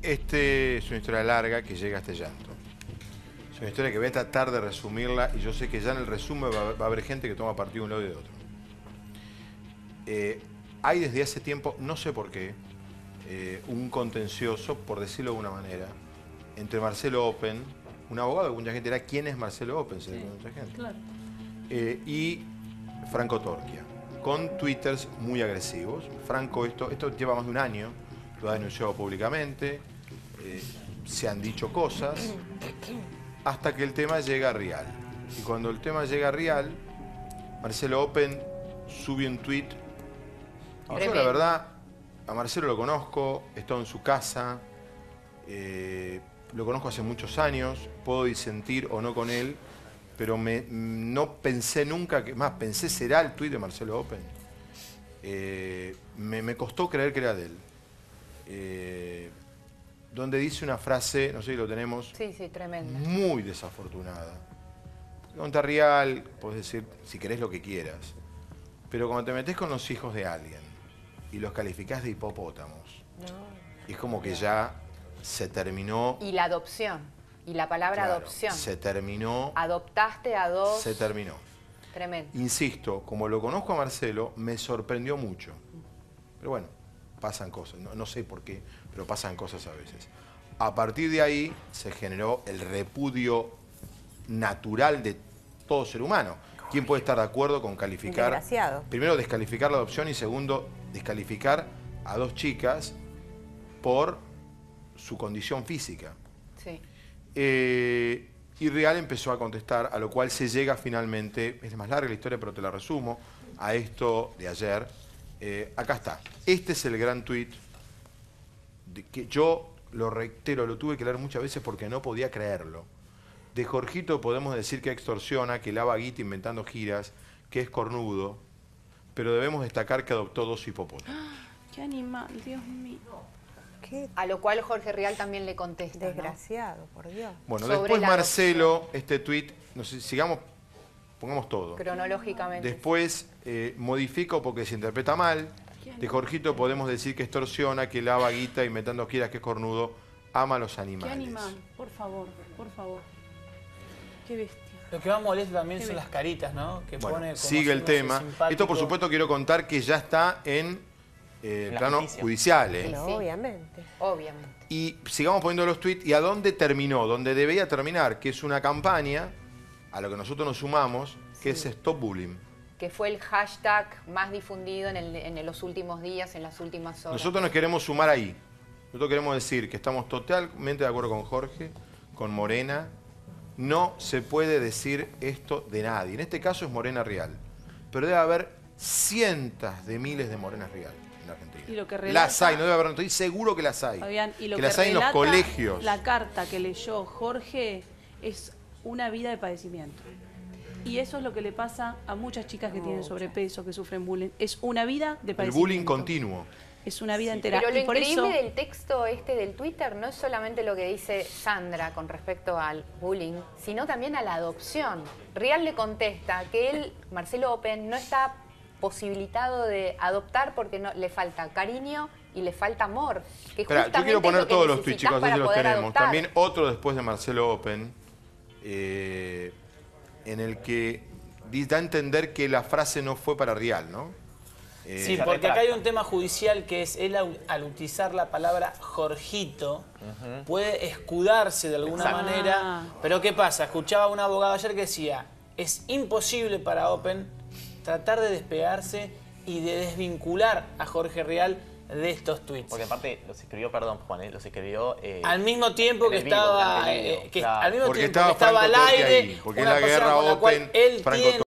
Es una historia larga que llega a este llanto. Es una historia que voy a tratar de resumirla y yo sé que ya en el resumen va a haber gente que toma partido de un lado y de otro. Hay desde hace tiempo, no sé por qué, un contencioso, por decirlo de alguna manera, entre Marcelo Open, un abogado que mucha gente dirá, ¿quién es Marcelo Open? Se le pregunta mucha gente. Claro. Y Franco Torquia, con twitters muy agresivos. Franco, esto lleva más de un año, lo ha denunciado públicamente, se han dicho cosas, hasta que el tema llega a Real. Y cuando el tema llega a Real, Marcelo Open sube un tweet. Yo la verdad, a Marcelo lo conozco, he estado en su casa, lo conozco hace muchos años, puedo disentir o no con él, pero no pensé nunca, pensé será el tuit de Marcelo Open. Me costó creer que era de él. Donde dice una frase, no sé si lo tenemos, sí, tremenda, muy desafortunada. Contra Real, podés decir si querés lo que quieras, pero cuando te metés con los hijos de alguien y los calificás de hipopótamos, es como que ya se terminó. Y la adopción, y la palabra adopción. Se terminó. Adoptaste a dos. Se terminó. Tremendo. Insisto, como lo conozco a Marcelo, me sorprendió mucho. Pero bueno, pasan cosas, no sé por qué, pero pasan cosas a veces. A partir de ahí se generó el repudio natural de todo ser humano. ¿Quién puede estar de acuerdo con calificar? Desgraciado. Primero, descalificar la adopción y segundo, descalificar a dos chicas por su condición física. Sí. Y Real empezó a contestar, a lo cual se llega finalmente, es más larga la historia, pero te la resumo, a esto de ayer. Acá está. Este es el gran tuit que yo lo reitero, lo tuve que leer muchas veces porque no podía creerlo. De Jorgito podemos decir que extorsiona, que lava guita inventando giras, que es cornudo, pero debemos destacar que adoptó dos hipopótamos. ¡Qué animal, Dios mío! ¿Qué? A lo cual Jorge Rial también le contesta. Desgraciado, por Dios. Bueno, Sobre después la Marcelo, adopción. este tuit, no sé, sigamos, pongamos todo. Cronológicamente. Después modifico porque se interpreta mal. De Jorgito podemos decir que extorsiona, que lava guita inventando giras, que es cornudo, ama a los animales. ¡Qué animal! Por favor, por favor. ¡Qué bestia! Lo que más molesta también son las caritas, ¿no? Que Bueno, pone como sigue el haciéndose tema. simpático. Esto, por supuesto, quiero contar que ya está en plano judicial. No, Sí. obviamente. Obviamente. Y sigamos poniendo los tweets. ¿Y a dónde terminó? Donde debía terminar, que es una campaña a lo que nosotros nos sumamos, que es Stop Bullying. Que fue el hashtag más difundido en los últimos días, en las últimas horas. Nosotros nos queremos sumar ahí. Nosotros queremos decir que estamos totalmente de acuerdo con Jorge, con Morena. No se puede decir esto de nadie. En este caso es Morena Real. Pero debe haber cientos de miles de Morenas Real en Argentina. Y lo que relata- las hay, no debe haber, estoy seguro que las hay. Fabián, y lo que que las hay en los relata colegios. La carta que leyó Jorge es una vida de padecimiento. Y eso es lo que le pasa a muchas chicas que tienen sobrepeso, que sufren bullying. Es una vida de El padecimiento. bullying continuo. Es una vida entera. Pero lo y por increíble eso, del texto del Twitter no es solamente lo que dice Sandra con respecto al bullying, sino también a la adopción. Real le contesta que él, Marcelo Open, no está posibilitado de adoptar porque le falta cariño y le falta amor. Que Espera, yo justamente quiero es poner lo que todos los tweets, necesitas chicos, así para los poder tenemos. adoptar. También otro después de Marcelo Open, en el que da a entender que la frase no fue para Real, ¿no? Sí, porque acá hay un tema judicial que es él al utilizar la palabra Jorgito puede escudarse de alguna manera. Pero ¿qué pasa? Escuchaba a un abogado ayer que decía, es imposible para Open tratar de despegarse y de desvincular a Jorge Real de estos tweets. Porque aparte los escribió, perdón Juan, los escribió... al mismo tiempo que en el vivo, estaba, durante el video, que claro. al mismo Porque tiempo estaba que estaba Franco al Torquia aire, ahí, porque una es la persona guerra con la cual Open, él Franco tiene